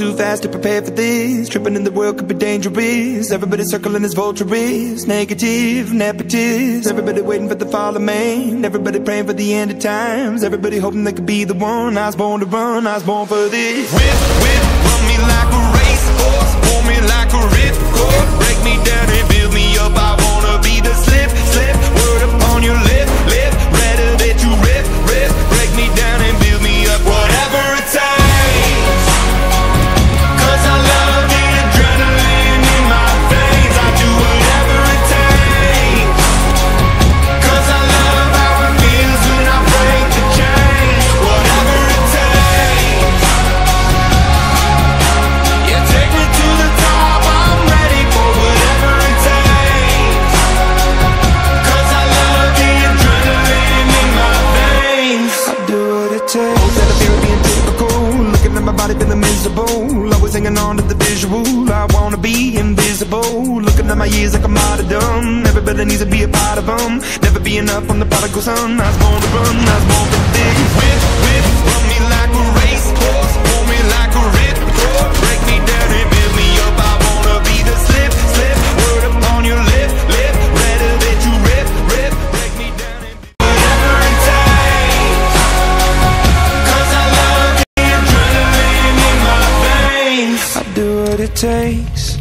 too fast to prepare for this. Tripping in the world could be dangerous. Everybody circling as vultures, negative, nepotist. Everybody waiting for the fall of man. Everybody praying for the end of times. Everybody hoping they could be the one. I was born to run, I was born for this. Whip, whip, run me like a racehorse, pull me like a ripcord, break me down and build me up. I wanna be the slip, slip, word upon your lip, lip, rather that you rip, rip, break me down and build me up. Whatever it takes, 'cause I love the adrenaline in my veins. I do whatever it takes, 'cause I love how it feels when I break the chains. Whatever it takes, yeah, take me to the top. I'm ready for whatever it takes, 'cause I love the adrenaline in my veins. I do what it takes. That I feel being typical. Looking at my body feeling miserable. Always hanging on to the visual. I wanna be invisible. Looking at my years like a martyrdom. Everybody needs to be a part of them. Never be enough from the prodigal son. I was born to run, I was born for this. Whip, whip, run me like a racehorse, pull me like a ripcord, break me down and build me up. I wanna be the slip, slip, word upon your lip, lip, rather that you rip, rip, break me down and whatever it takes, 'cause I love the adrenaline in my veins. I do what it takes.